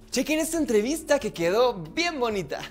Chequen esta entrevista que quedó bien bonita.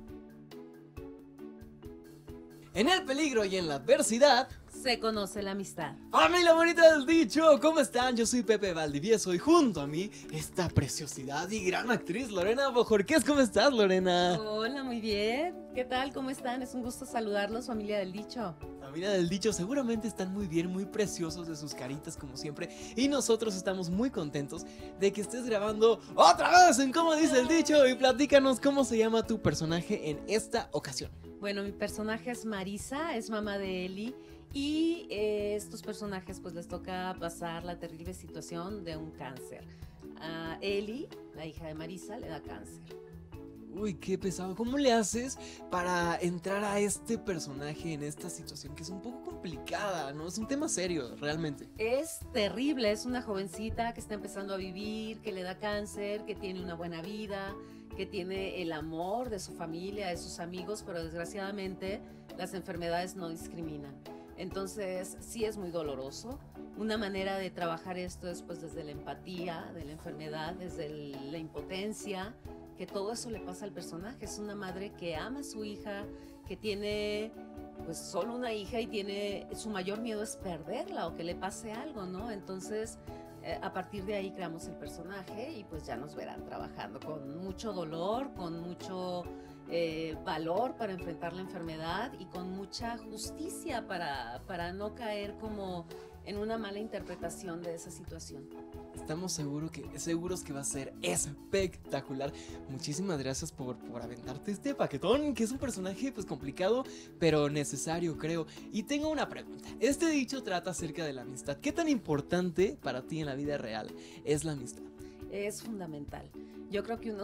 En el peligro y en la adversidad se conoce la amistad. ¡Familia bonita del dicho! ¿Cómo están? Yo soy Pepe Valdivieso y junto a mí esta preciosidad y gran actriz Lorena Bojorquez. ¿Cómo estás, Lorena? Hola, muy bien. ¿Qué tal? ¿Cómo están? Es un gusto saludarlos, familia del dicho. Familia del dicho, seguramente están muy bien, muy preciosos de sus caritas como siempre. Y nosotros estamos muy contentos de que estés grabando otra vez en Cómo dice el dicho. Y platícanos cómo se llama tu personaje en esta ocasión. Bueno, mi personaje es Marisa, es mamá de Eli. Y estos personajes pues les toca pasar la terrible situación de un cáncer. A Eli, la hija de Marisa, le da cáncer. Uy, qué pesado. ¿Cómo le haces para entrar a este personaje en esta situación que es un poco complicada, ¿no? Es un tema serio, realmente. Es terrible, es una jovencita que está empezando a vivir, que le da cáncer, que tiene una buena vida, que tiene el amor de su familia, de sus amigos, pero desgraciadamente las enfermedades no discriminan. Entonces sí es muy doloroso. Una manera de trabajar esto es pues desde la empatía de la enfermedad, desde la impotencia, que todo eso le pasa al personaje. Es una madre que ama a su hija, que tiene pues solo una hija y tiene, su mayor miedo es perderla o que le pase algo, ¿no? Entonces a partir de ahí creamos el personaje y pues ya nos verán trabajando con mucho dolor, con mucho valor para enfrentar la enfermedad y con mucha justicia para no caer como en una mala interpretación de esa situación. Estamos seguros que va a ser espectacular. Muchísimas gracias por aventarte este paquetón, que es un personaje pues complicado, pero necesario, creo. Y tengo una pregunta. Este dicho trata acerca de la amistad. ¿Qué tan importante para ti en la vida real es la amistad? Es fundamental. Yo creo que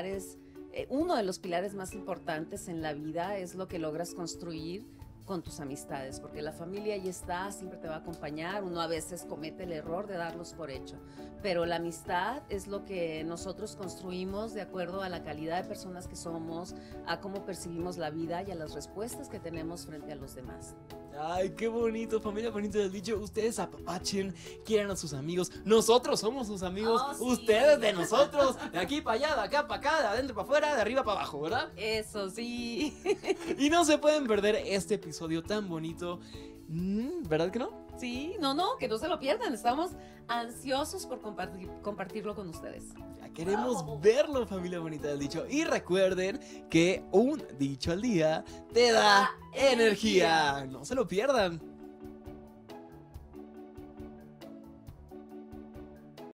uno de los pilares más importantes en la vida es lo que logras construir con tus amistades, porque la familia ahí está, siempre te va a acompañar. Uno a veces comete el error de darlos por hecho, pero la amistad es lo que nosotros construimos de acuerdo a la calidad de personas que somos, a cómo percibimos la vida y a las respuestas que tenemos frente a los demás. Ay, qué bonito, familia bonita del dicho. Ustedes apapachen, quieran a sus amigos. Nosotros somos sus amigos, sí. Ustedes de nosotros. De aquí para allá, de acá para acá, de adentro para afuera, de arriba para abajo, ¿verdad? Eso sí. Y no se pueden perder este episodio tan bonito. ¿Verdad que no? Sí, no, que no se lo pierdan. Estamos ansiosos por compartirlo con ustedes. Ya queremos verlo, familia bonita del dicho. Y recuerden que un dicho al día te da energía. No se lo pierdan.